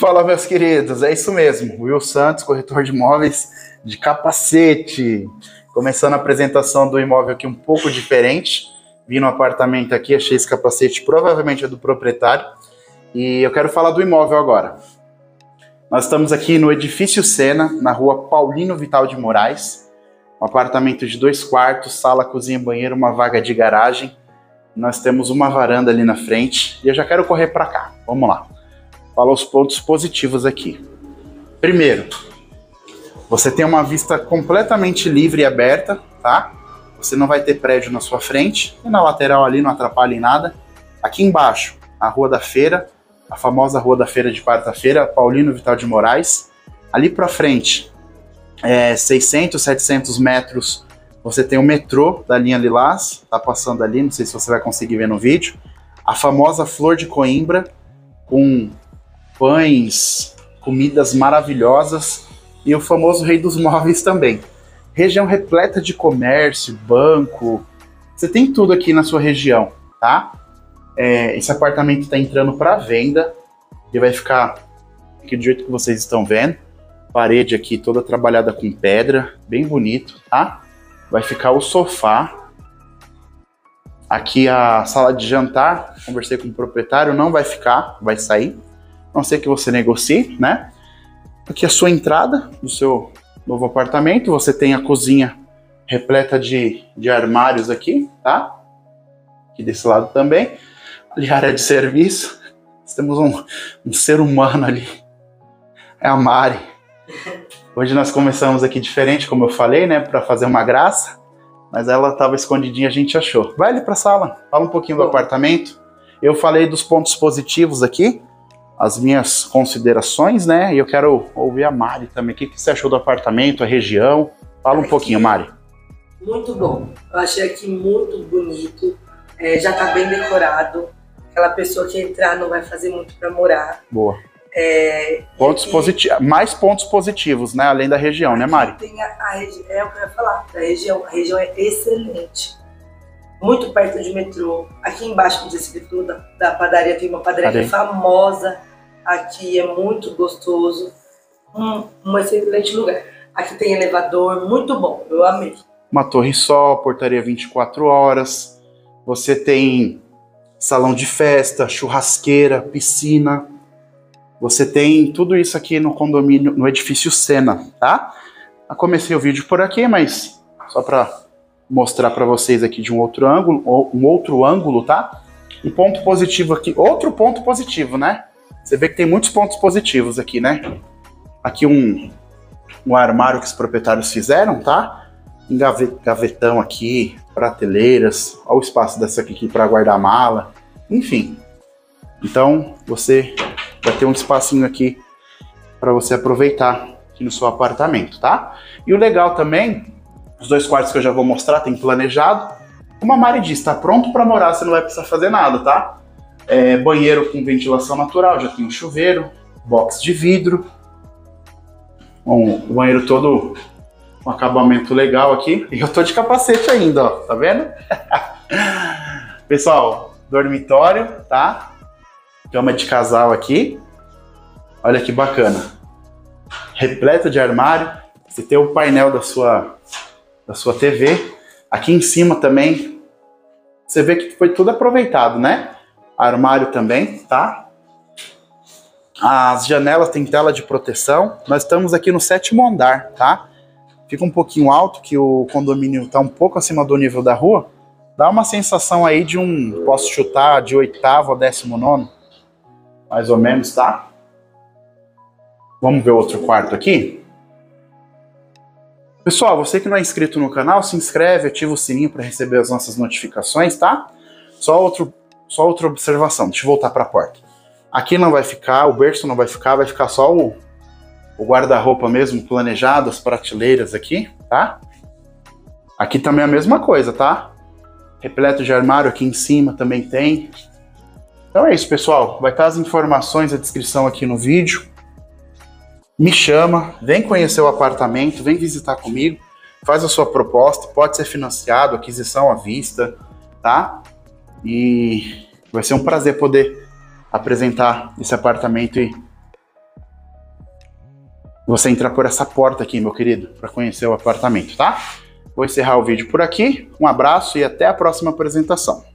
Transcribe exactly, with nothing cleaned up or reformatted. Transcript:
Fala, meus queridos, é isso mesmo. Will Santos, corretor de imóveis de capacete. Começando a apresentação do imóvel aqui um pouco diferente. Vim no apartamento aqui, achei esse capacete, provavelmente é do proprietário. E eu quero falar do imóvel agora. Nós estamos aqui no Edifício Sena, na rua Paulino Vital de Moraes. Um apartamento de dois quartos, sala, cozinha, banheiro, uma vaga de garagem. Nós temos uma varanda ali na frente. E eu já quero correr para cá. Vamos lá. Fala os pontos positivos aqui. Primeiro, você tem uma vista completamente livre e aberta, tá? Você não vai ter prédio na sua frente e na lateral ali não atrapalha em nada. Aqui embaixo, a Rua da Feira, a famosa Rua da Feira de quarta-feira, Paulino Vital de Moraes. Ali para frente, é, seiscentos, setecentos metros, você tem o metrô da linha Lilás, tá passando ali, não sei se você vai conseguir ver no vídeo. A famosa Flor de Coimbra, com pães, comidas maravilhosas e o famoso Rei dos Móveis também. Região repleta de comércio, banco, você tem tudo aqui na sua região, tá? É, esse apartamento está entrando para venda e vai ficar aqui do jeito que vocês estão vendo. Parede aqui toda trabalhada com pedra, bem bonito, tá? Vai ficar o sofá. Aqui a sala de jantar, conversei com o proprietário, não vai ficar, vai sair. A não ser que você negocie, né? Aqui a sua entrada do seu novo apartamento. Você tem a cozinha repleta de, de armários aqui, tá? Aqui desse lado também. Ali a área de serviço. Nós temos um, um ser humano ali. É a Mari. Hoje nós começamos aqui diferente, como eu falei, né? Para fazer uma graça. Mas ela estava escondidinha, a gente achou. Vai ali para a sala, fala um pouquinho do apartamento. Eu falei dos pontos positivos aqui. As minhas considerações, né? E eu quero ouvir a Mari também. O que você achou do apartamento, a região? Fala um aqui, pouquinho, Mari. Muito bom. Eu achei aqui muito bonito. É, já tá bem decorado. Aquela pessoa que entrar não vai fazer muito para morar. Boa. É, pontos e, positivos, mais pontos positivos, né? Além da região, né, Mari? Tem a, a região, é o que eu ia falar. A região, a região é excelente. Muito perto de metrô. Aqui embaixo, como disse, da, da padaria, tem uma padaria que é famosa. Aqui é muito gostoso. Um, um excelente lugar. Aqui tem elevador, muito bom. Eu amei. Uma torre só, portaria vinte e quatro horas. Você tem salão de festa, churrasqueira, piscina. Você tem tudo isso aqui no condomínio, no Edifício Sena, tá? Eu comecei o vídeo por aqui, mas só para mostrar para vocês aqui de um outro ângulo, um outro ângulo, tá? Um ponto positivo aqui, outro ponto positivo, né? Você vê que tem muitos pontos positivos aqui, né? Aqui um, um armário que os proprietários fizeram, tá? Um gavetão aqui, prateleiras, olha o espaço dessa aqui para guardar mala, enfim. Então, você vai ter um espacinho aqui para você aproveitar aqui no seu apartamento, tá? E o legal também, os dois quartos que eu já vou mostrar, tem planejado. Como a Mari disse, tá pronto para morar, você não vai precisar fazer nada, tá? É, banheiro com ventilação natural, já tem um chuveiro, box de vidro. Um, o banheiro todo com um acabamento legal aqui. E eu tô de capacete ainda, ó, tá vendo? Pessoal, dormitório, tá? Cama de casal aqui. Olha que bacana. Repleto de armário. Você tem o painel da sua, da sua T V. Aqui em cima também. Você vê que foi tudo aproveitado, né? Armário também, tá? As janelas têm tela de proteção. Nós estamos aqui no sétimo andar, tá? Fica um pouquinho alto, que o condomínio está um pouco acima do nível da rua. Dá uma sensação aí de um, posso chutar, de oitavo a décimo nono. Mais ou menos, tá? Vamos ver outro quarto aqui? Pessoal, você que não é inscrito no canal, se inscreve, ativa o sininho para receber as nossas notificações, tá? Só, outro, só outra observação, deixa eu voltar para a porta. Aqui não vai ficar, o berço não vai ficar, vai ficar só o, o guarda-roupa mesmo planejado, as prateleiras aqui, tá? Aqui também é a mesma coisa, tá? Repleto de armário aqui em cima também tem. Então é isso, pessoal. Vai estar as informações, a descrição aqui no vídeo. Me chama, vem conhecer o apartamento, vem visitar comigo, faz a sua proposta, pode ser financiado, aquisição à vista, tá? E vai ser um prazer poder apresentar esse apartamento e você entrar por essa porta aqui, meu querido, para conhecer o apartamento, tá? Vou encerrar o vídeo por aqui. Um abraço e até a próxima apresentação.